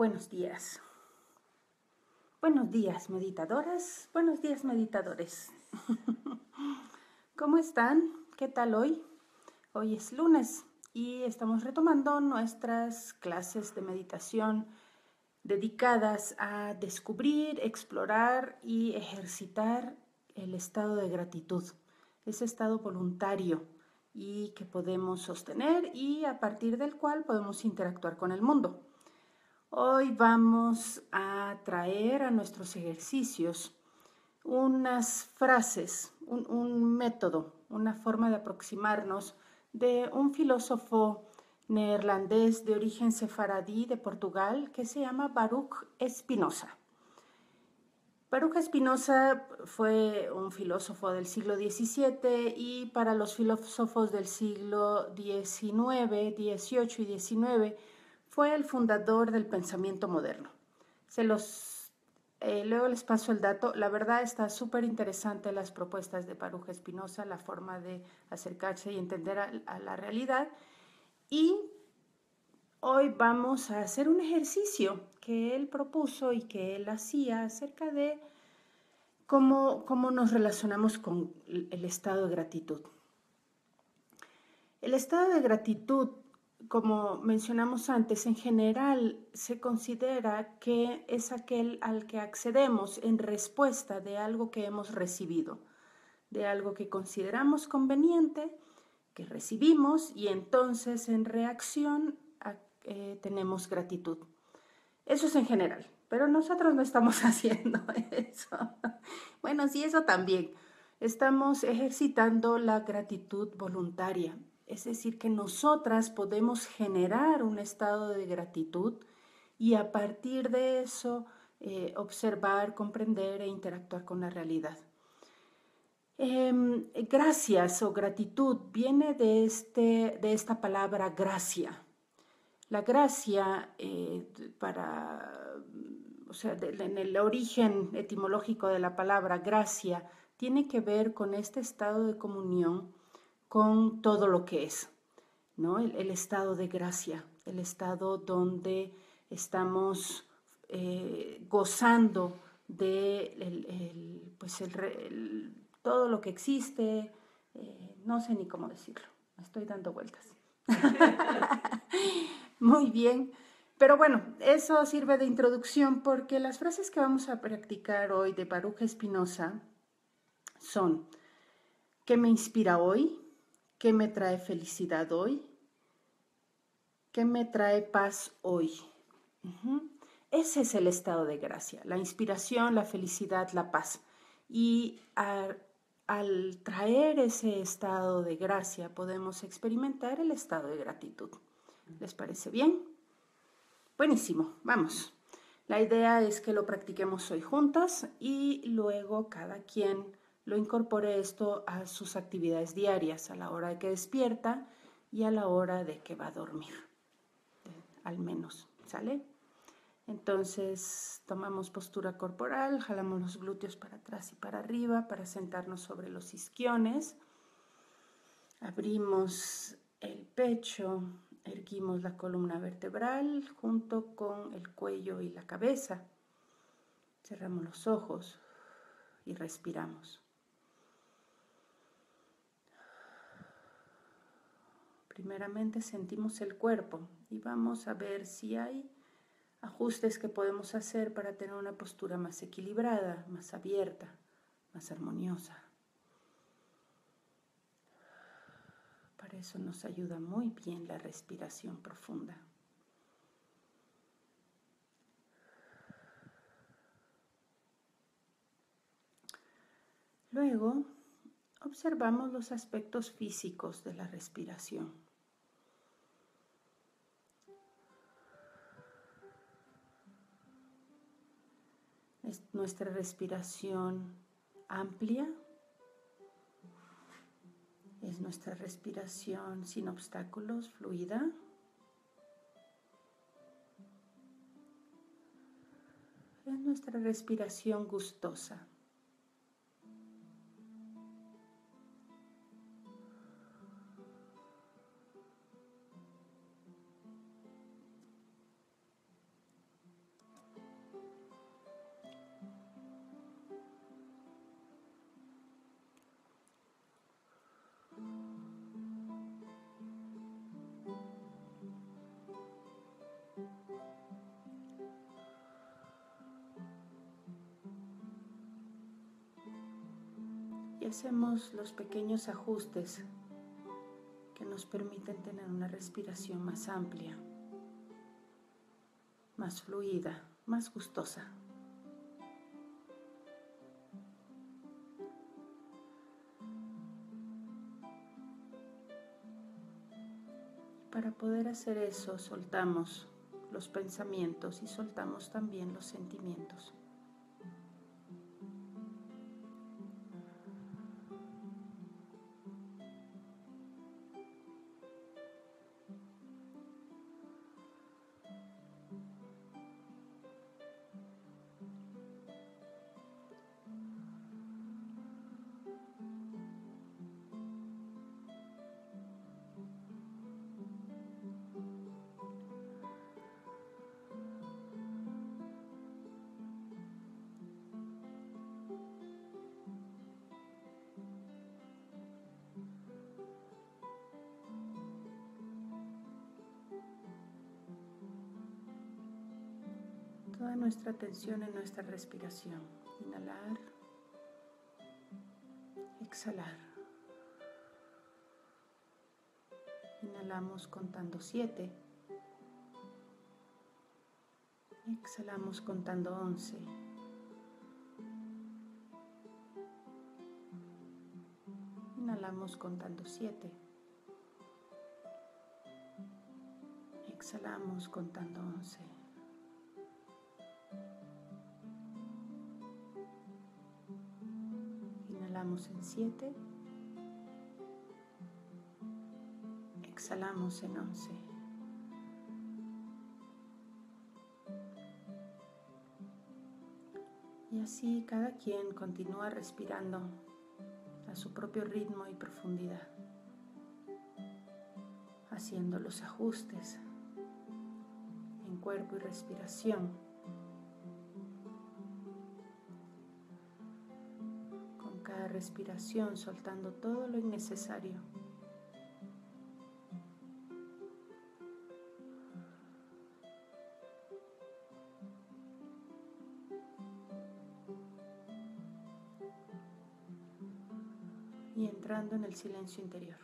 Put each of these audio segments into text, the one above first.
Buenos días. Buenos días, meditadoras. Buenos días, meditadores. ¿Cómo están? ¿Qué tal hoy? Hoy es lunes y estamos retomando nuestras clases de meditación dedicadas a descubrir, explorar y ejercitar el estado de gratitud, ese estado voluntario y que podemos sostener y a partir del cual podemos interactuar con el mundo. Hoy vamos a traer a nuestros ejercicios unas frases, un método, una forma de aproximarnos de un filósofo neerlandés de origen sefaradí de Portugal que se llama Baruch Spinoza. Baruch Spinoza fue un filósofo del siglo XVII y para los filósofos del siglo XIX, XVIII y XIX fue el fundador del pensamiento moderno. Luego les paso el dato. La verdad está súper interesante las propuestas de Baruch Spinoza, la forma de acercarse y entender a la realidad. Y hoy vamos a hacer un ejercicio que él propuso y que él hacía acerca de cómo nos relacionamos con el estado de gratitud. El estado de gratitud, como mencionamos antes, en general se considera que es aquel al que accedemos en respuesta de algo que hemos recibido, de algo que consideramos conveniente, que recibimos y entonces en reacción tenemos gratitud. Eso es en general, pero nosotros no estamos haciendo eso. Bueno, sí, eso también. Estamos ejercitando la gratitud voluntaria. Es decir, que nosotras podemos generar un estado de gratitud y a partir de eso observar, comprender e interactuar con la realidad. Gracias o gratitud viene de esta palabra gracia. La gracia, en el origen etimológico de la palabra gracia, tiene que ver con este estado de comunión con todo lo que es, ¿no? El estado de gracia, el estado donde estamos gozando de todo lo que existe, no sé ni cómo decirlo, me estoy dando vueltas. Muy bien, pero bueno, eso sirve de introducción porque las frases que vamos a practicar hoy de Baruch Spinoza son: ¿qué me inspira hoy? ¿Qué me trae felicidad hoy? ¿Qué me trae paz hoy? Ese es el estado de gracia, la inspiración, la felicidad, la paz. Y al traer ese estado de gracia podemos experimentar el estado de gratitud. ¿Les parece bien? Buenísimo, vamos. La idea es que lo practiquemos hoy juntas y luego cada quien lo incorpore esto a sus actividades diarias, a la hora de que despierta y a la hora de que va a dormir, al menos, ¿sale? Entonces tomamos postura corporal, jalamos los glúteos para atrás y para arriba para sentarnos sobre los isquiones, abrimos el pecho, erguimos la columna vertebral junto con el cuello y la cabeza, cerramos los ojos y respiramos. Primeramente sentimos el cuerpo y vamos a ver si hay ajustes que podemos hacer para tener una postura más equilibrada, más abierta, más armoniosa. Para eso nos ayuda muy bien la respiración profunda. Luego, observamos los aspectos físicos de la respiración. ¿Es nuestra respiración amplia? ¿Es nuestra respiración sin obstáculos, fluida? ¿Es nuestra respiración gustosa? hacemos los pequeños ajustes que nos permiten tener una respiración más amplia, más fluida, más gustosa. Para poder hacer eso, soltamos los pensamientos y soltamos también los sentimientos. Toda nuestra atención en nuestra respiración. Inhalar, exhalar. Inhalamos contando 7. Exhalamos contando 11. Inhalamos contando 7. Exhalamos contando 11. Inhalamos en 7. Exhalamos en 11. Y así cada quien continúa respirando a su propio ritmo y profundidad, haciendo los ajustes en cuerpo y respiración, con cada respiración soltando todo lo innecesario. Y entrando en el silencio interior.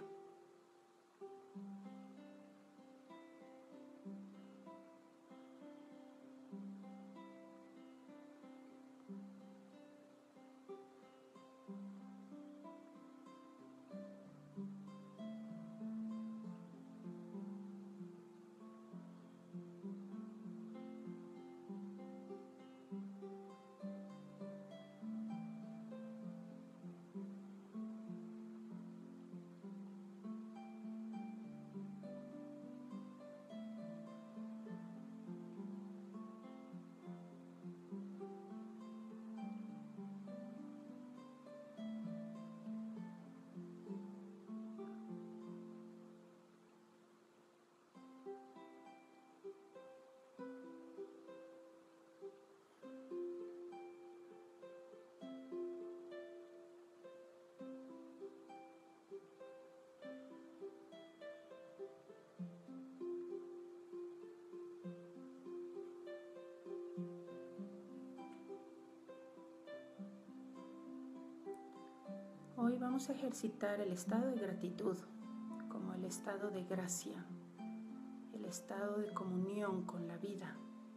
Hoy vamos a ejercitar el estado de gratitud como el estado de gracia, el estado de comunión con la vida.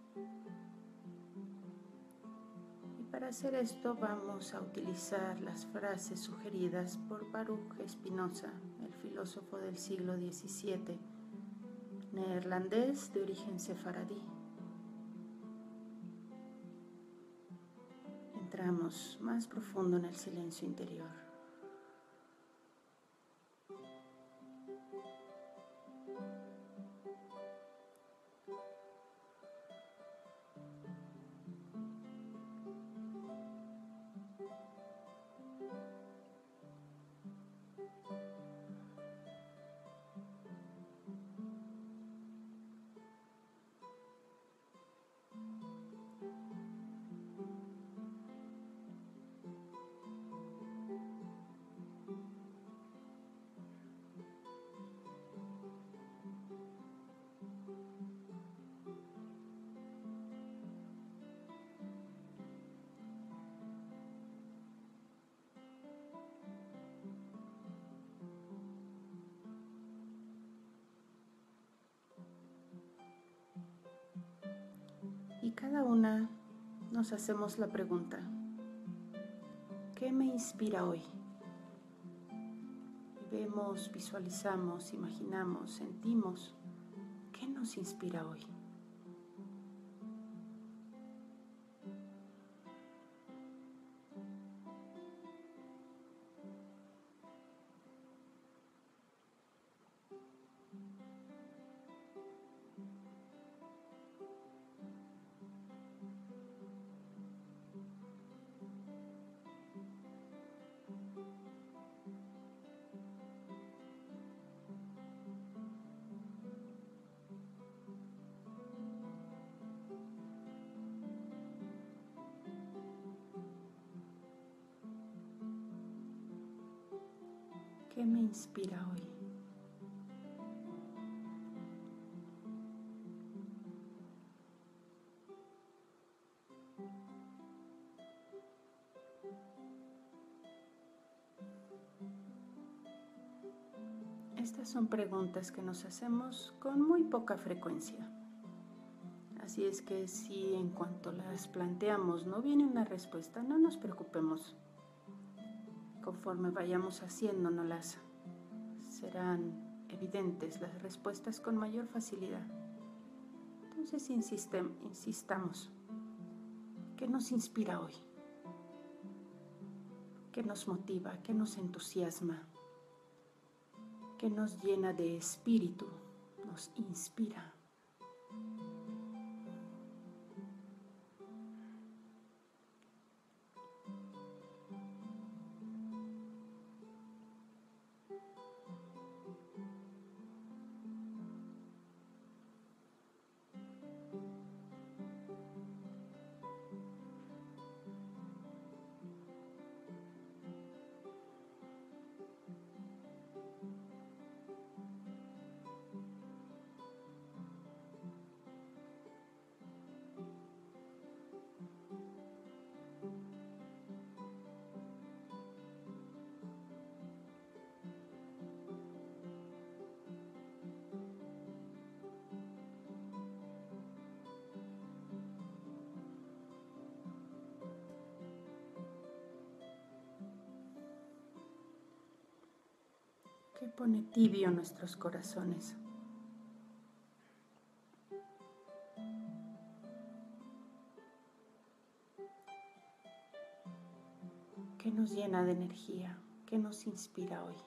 Y para hacer esto vamos a utilizar las frases sugeridas por Baruch Spinoza, el filósofo del siglo XVII, neerlandés de origen sefaradí. Entramos más profundo en el silencio interior. cada una nos hacemos la pregunta, ¿qué me inspira hoy? Y vemos, visualizamos, imaginamos, sentimos, ¿qué nos inspira hoy? ¿Qué me inspira hoy? Estas son preguntas que nos hacemos con muy poca frecuencia. Así es que si en cuanto las planteamos no viene una respuesta, no nos preocupemos. Conforme vayamos haciéndonos, serán evidentes las respuestas con mayor facilidad. Entonces insistamos. ¿Qué nos inspira hoy? ¿Qué nos motiva? ¿Qué nos entusiasma? ¿Qué nos llena de espíritu? Nos inspira. ¿Qué pone tibio nuestros corazones? ¿Qué nos llena de energía? ¿Qué nos inspira hoy?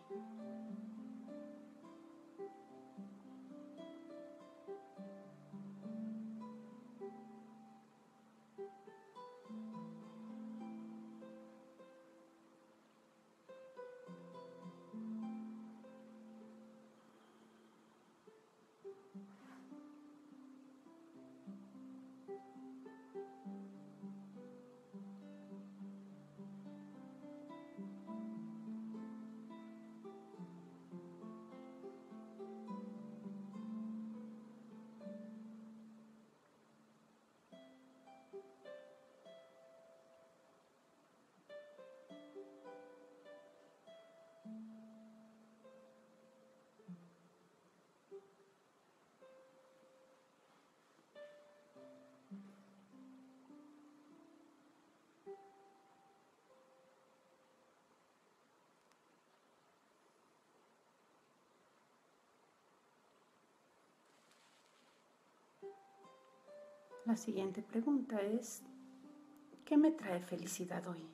La siguiente pregunta es, ¿qué me trae felicidad hoy?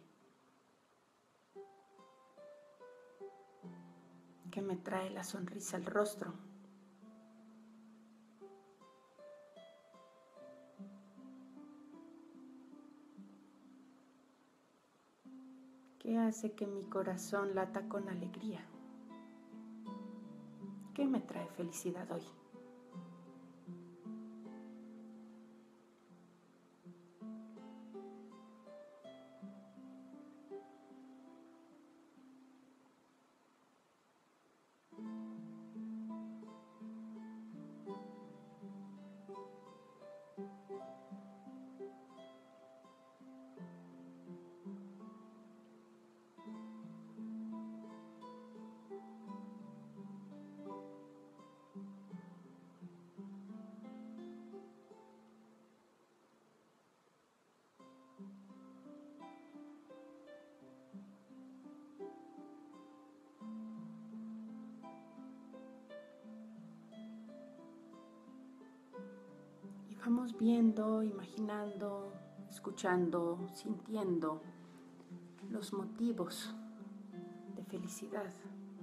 ¿Qué me trae la sonrisa al rostro? ¿Qué hace que mi corazón lata con alegría? ¿Qué me trae felicidad hoy? Vamos viendo, imaginando, escuchando, sintiendo los motivos de felicidad.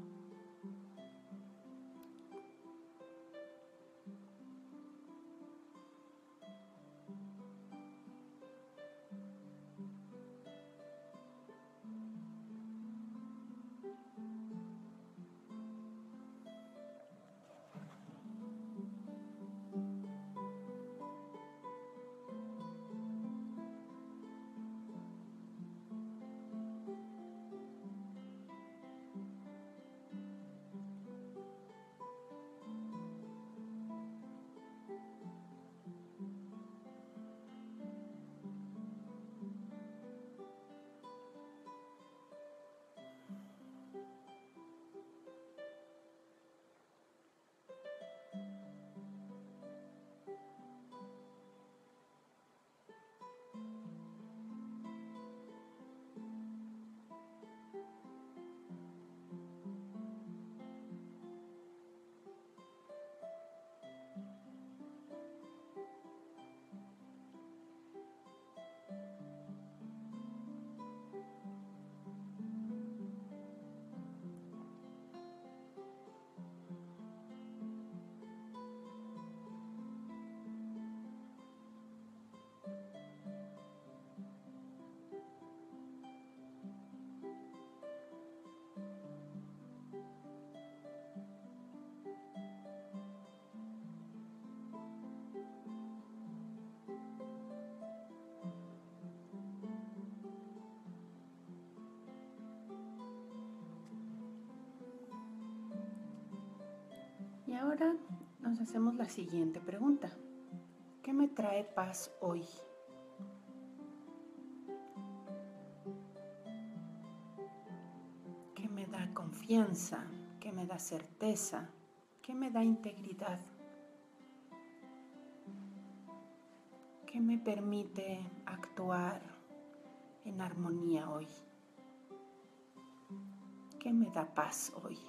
Y ahora nos hacemos la siguiente pregunta. ¿Qué me trae paz hoy? ¿Qué me da confianza? ¿Qué me da certeza? ¿Qué me da integridad? ¿Qué me permite actuar en armonía hoy? ¿Qué me da paz hoy?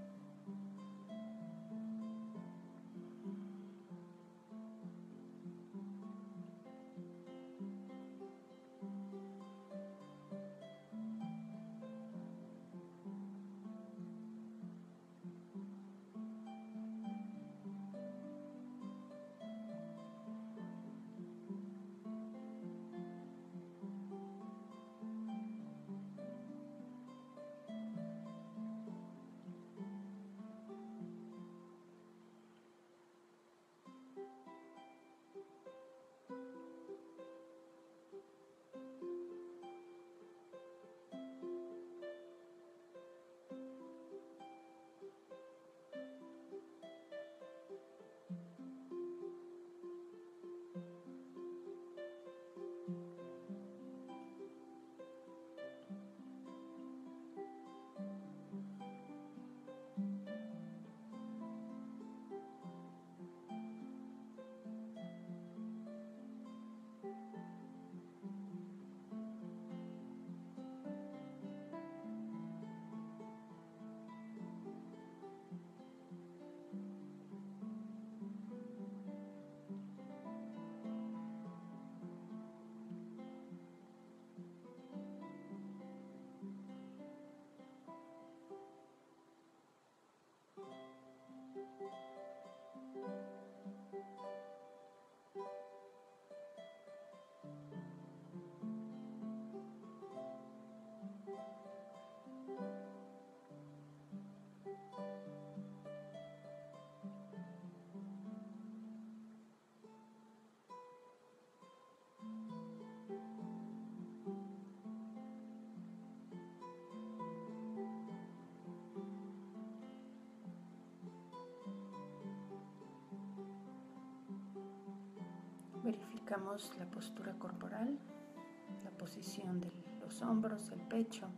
Verificamos la postura corporal, la posición de los hombros, el pecho.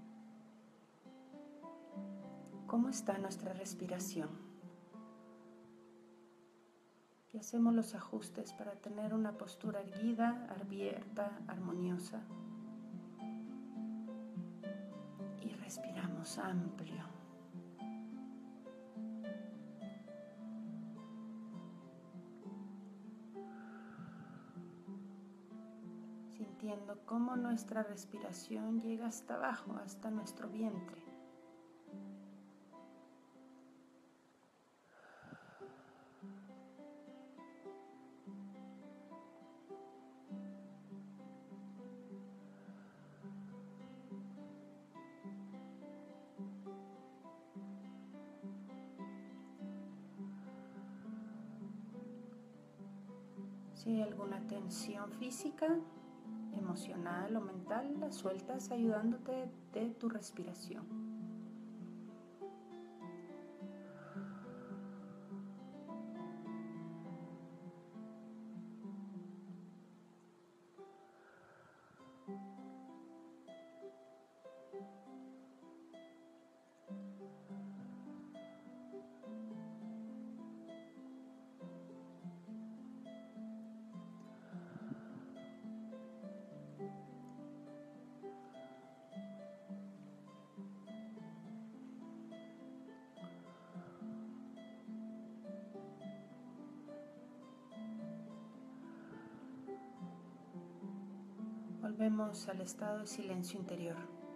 ¿Cómo está nuestra respiración? Y hacemos los ajustes para tener una postura erguida, abierta, armoniosa. Y respiramos amplio. sintiendo cómo nuestra respiración llega hasta abajo, hasta nuestro vientre. Si hay alguna tensión física, emocional o mental, la sueltas ayudándote de tu respiración. Volvemos al estado de silencio interior.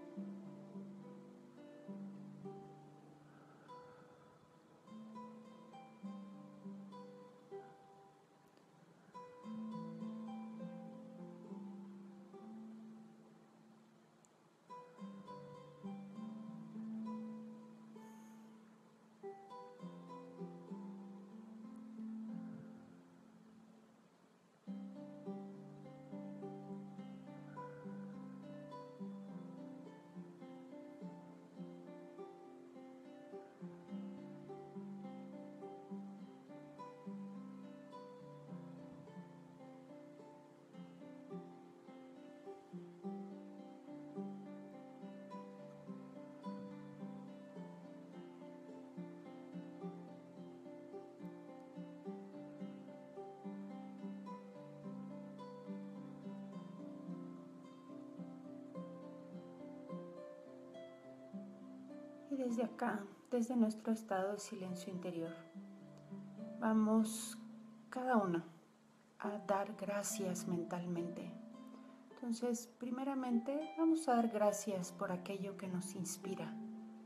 Y desde acá, desde nuestro estado de silencio interior, vamos cada uno a dar gracias mentalmente. Entonces, primeramente, vamos a dar gracias por aquello que nos inspira,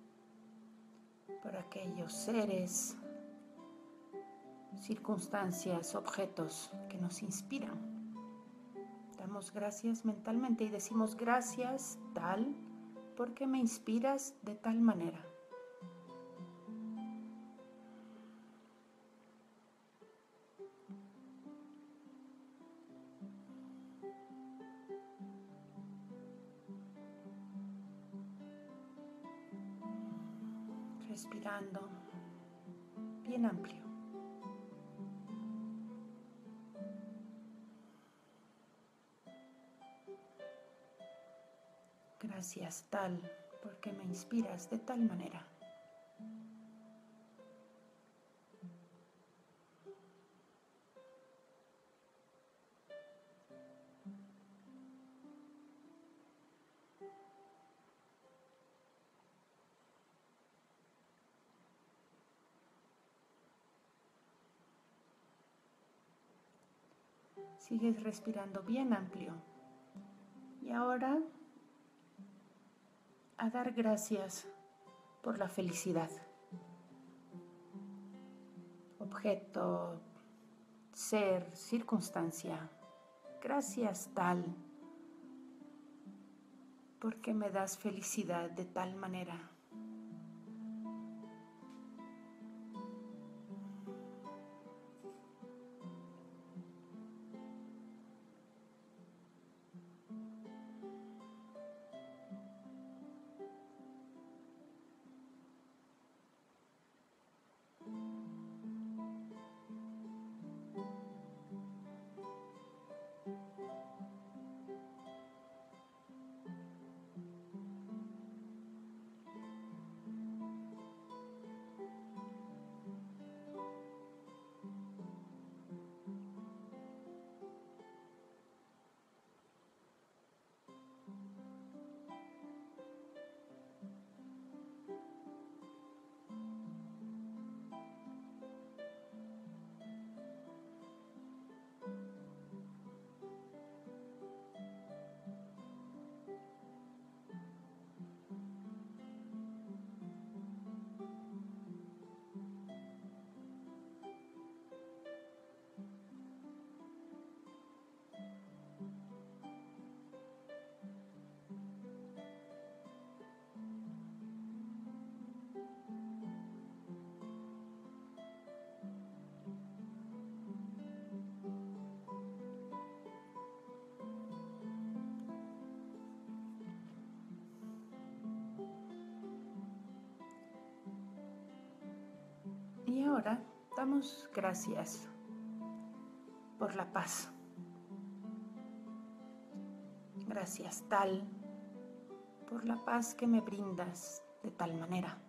por aquellos seres, circunstancias, objetos que nos inspiran. Damos gracias mentalmente y decimos gracias tal porque me inspiras de tal manera. Respirando bien amplio. Gracias tal porque me inspiras de tal manera. Sigues respirando bien amplio. Y ahora a dar gracias por la felicidad. Objeto, ser, circunstancia. Gracias tal porque me das felicidad de tal manera. damos gracias por la paz. Gracias, Tal, por la paz que me brindas de tal manera.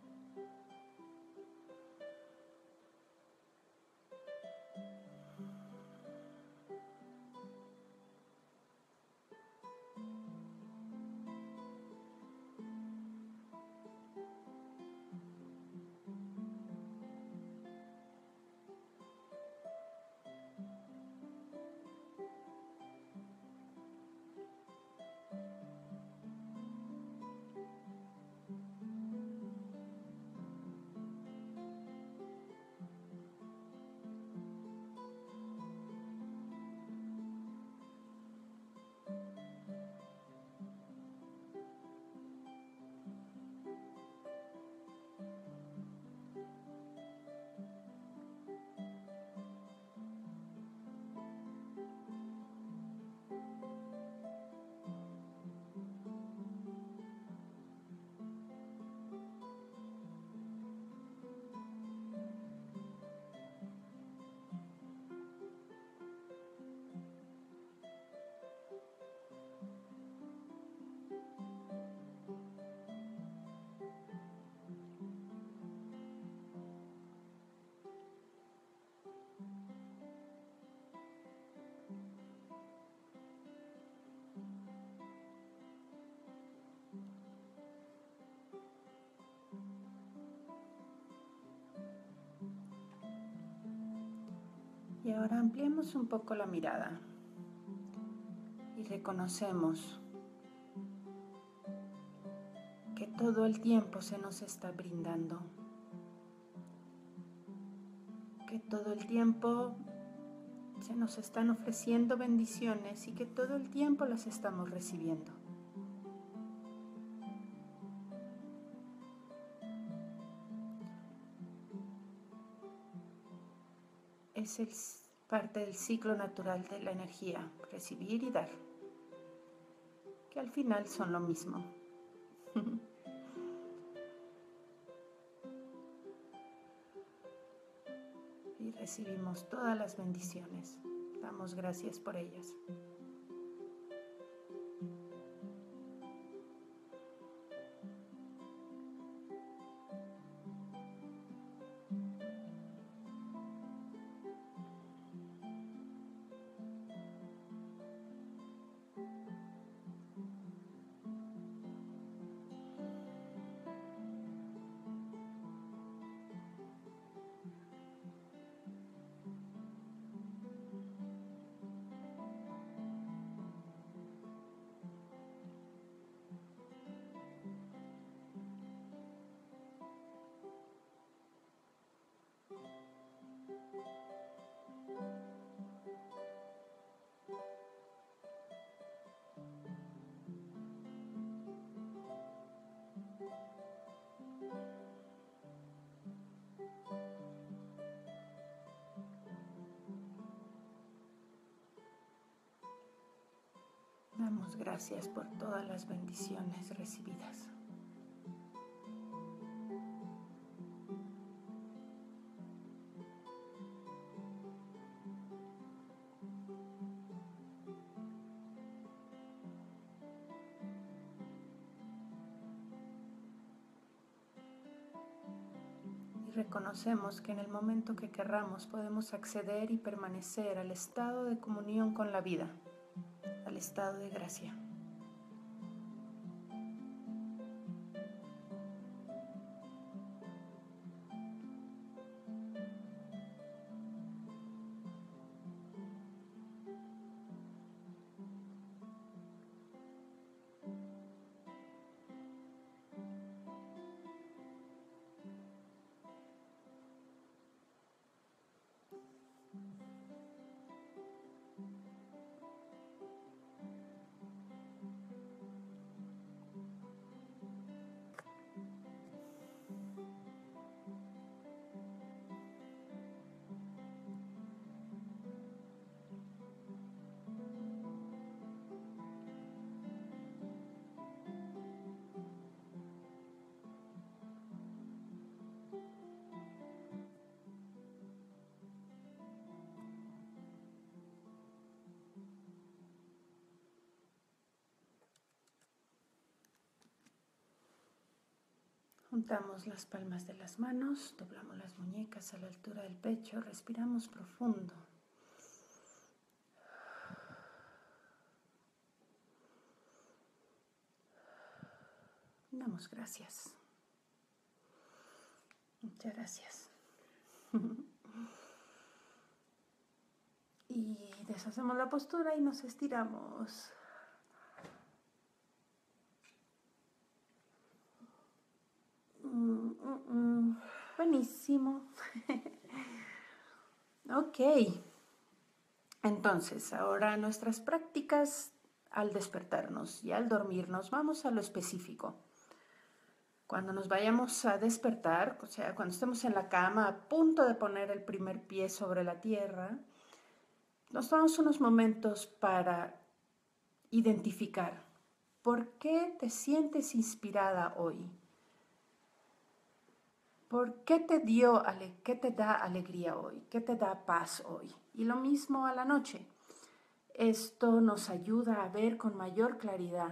Y ahora ampliemos un poco la mirada y reconocemos que todo el tiempo se nos está brindando, que todo el tiempo se nos están ofreciendo bendiciones y que todo el tiempo las estamos recibiendo. Es parte del ciclo natural de la energía, recibir y dar, que al final son lo mismo. Y recibimos todas las bendiciones. Damos gracias por ellas. Damos gracias por todas las bendiciones recibidas. Y reconocemos que en el momento que querramos podemos acceder y permanecer al estado de comunión con la vida, al estado de gracia. Juntamos las palmas de las manos, doblamos las muñecas a la altura del pecho, respiramos profundo. Damos gracias. Muchas gracias. Y deshacemos la postura y nos estiramos. Buenísimo. Ok. Entonces, ahora nuestras prácticas al despertarnos y al dormirnos, vamos a lo específico. Cuando nos vayamos a despertar, o sea, cuando estemos en la cama a punto de poner el primer pie sobre la tierra, nos tomamos unos momentos para identificar por qué te sientes inspirada hoy. ¿Por qué qué te da alegría hoy? ¿Qué te da paz hoy? Y lo mismo a la noche. Esto nos ayuda a ver con mayor claridad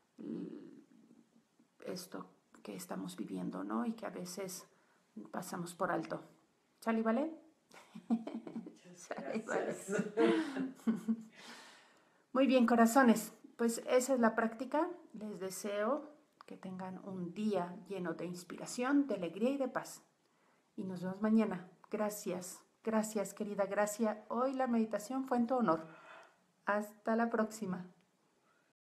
esto que estamos viviendo, ¿no? Y que a veces pasamos por alto. ¿Sale, vale? Sale, vale. Muy bien, corazones. Pues esa es la práctica. Les deseo que tengan un día lleno de inspiración, de alegría y de paz. Y nos vemos mañana. Gracias, gracias, querida Gracia. Hoy la meditación fue en tu honor. Hasta la próxima.